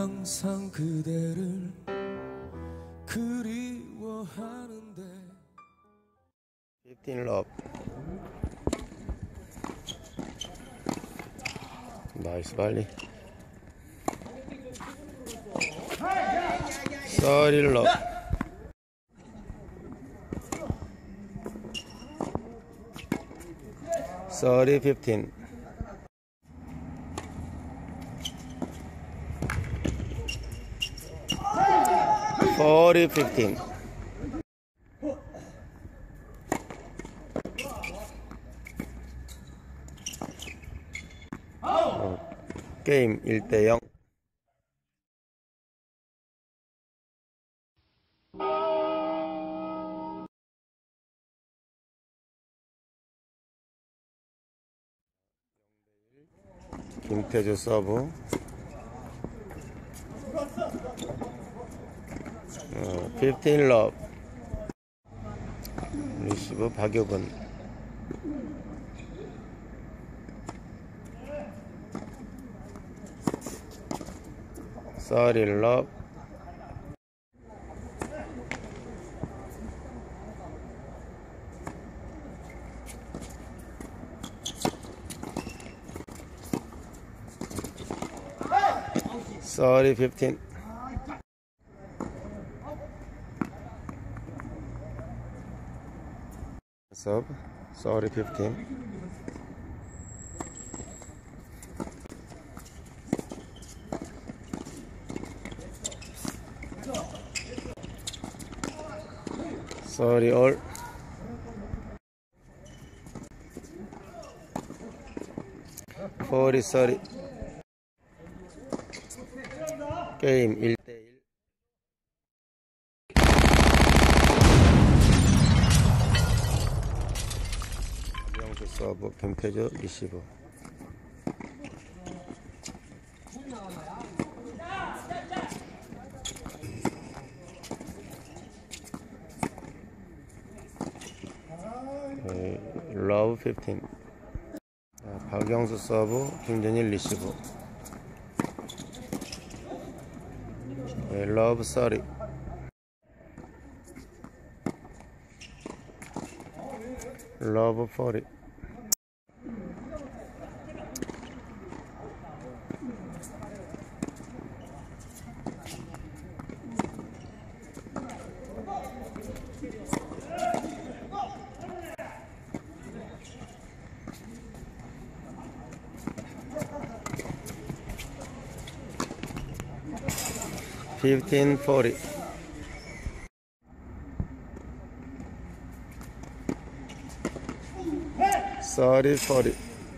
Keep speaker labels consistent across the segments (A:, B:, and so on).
A: 항상 그대를 그리워하는데.
B: 15 love. 나이스 발리. 30 love. 30-15. 40-15. 게임 1대0. 김태주 서브. 15 love. 리시브 박효근. 30 love. Sorry, 15. Sub. Sorry, 15. Sorry, all. Sorry. 게임 1대1. 명수 서브, 김태주 리시브. 러브 15. 박영수 서브, 김준일 리시브. 러브 30. 러브 40. $15 40. Sorry 40.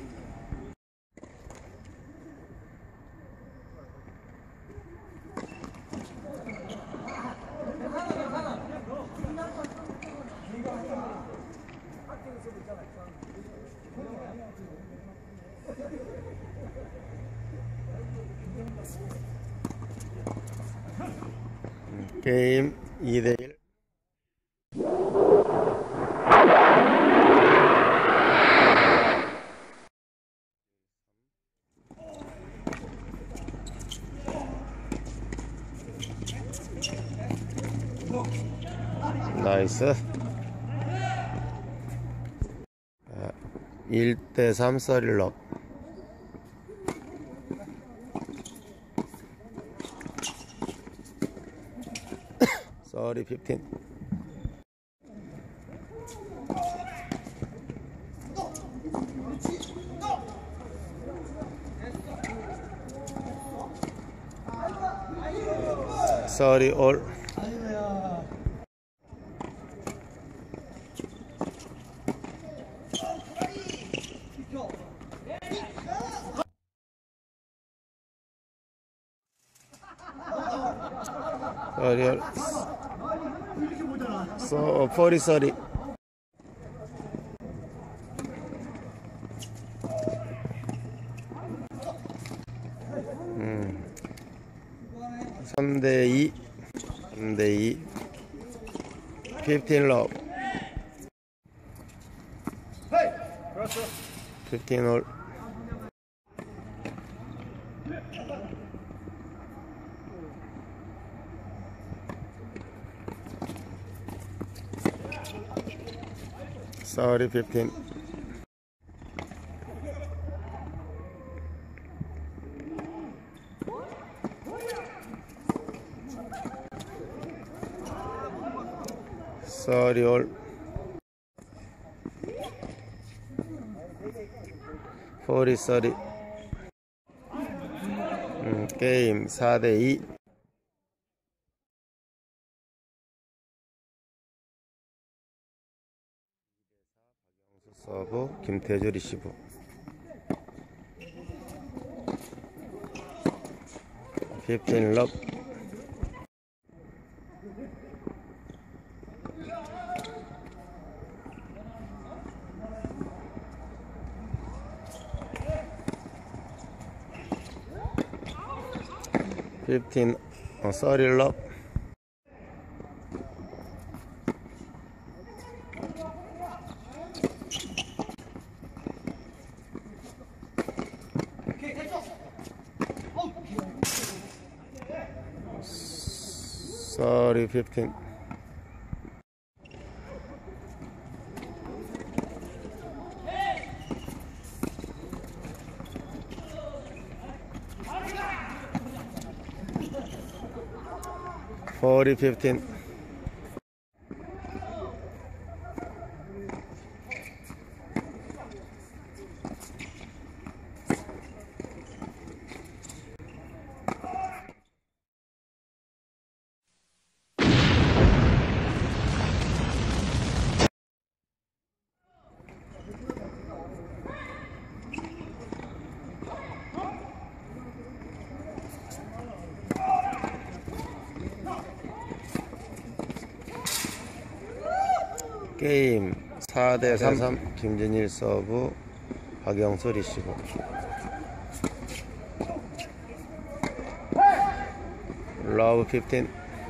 B: 게임 2대1. 나이스. 1대3 서릴럽. Sorry 15. Sorry all. Sorry all. So 40 sorry. 음. 3대2. 3대2. 15 love. 15 all. Sorry 15. Sorry all. 40 sorry. 게임 4대2. 서브 김태주 리시브. (15) love. (sorry love). Sorry 15. (40) 15. 게임 4대3. 김진일 서브, 박영수 리시브. 러브 15.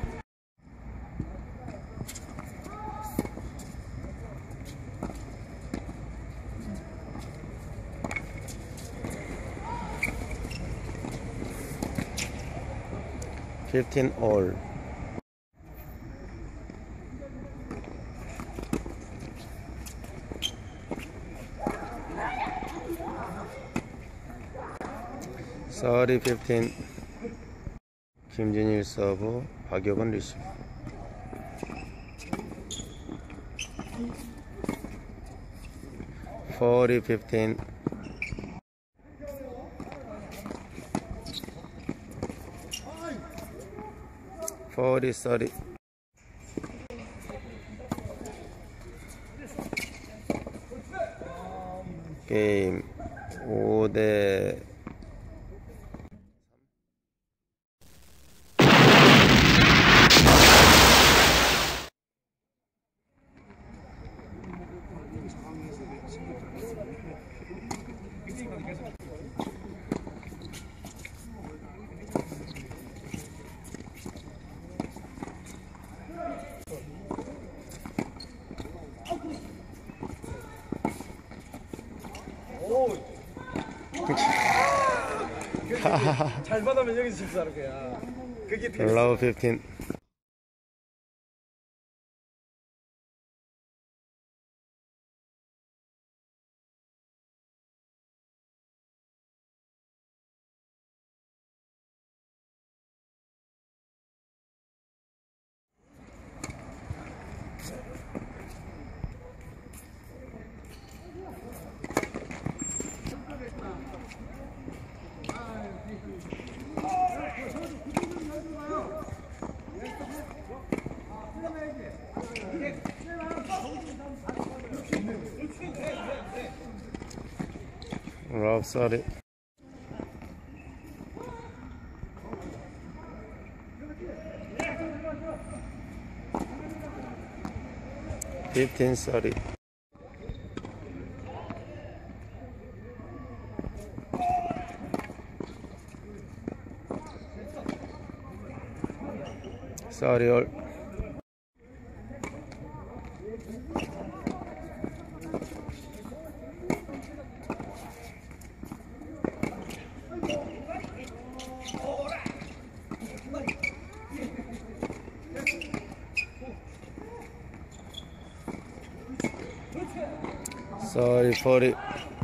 B: (15) all. (40) 15. 김진일 서브, 박혁은 리시브. (40) 15. (40) 30. 게임 5대
A: 잘 받으면 여기서 실수하는 거야. 그게
B: 러브 15. 러브 30. (15) 30. (40) all. Sorry for it.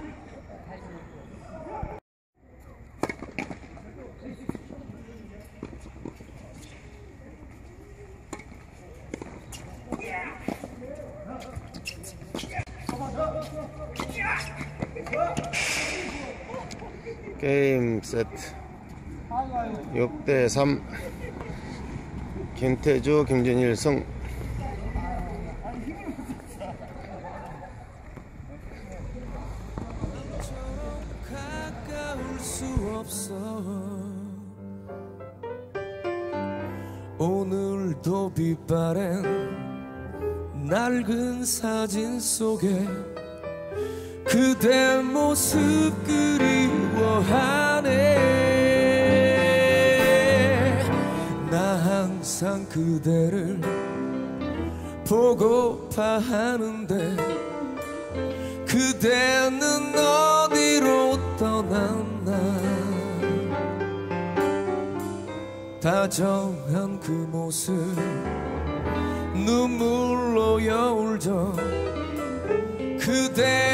B: 게임 세트 6대3 김태주, 김진일 승.
C: 가까울 수 없어. 오늘도 빛바랜 낡은 사진 속에 그대 모습 그리워하네. 나 항상 그대를 보고파 하는데 그대는 어디로 떠났나. 다정한 그 모습 눈물로 여울져 그대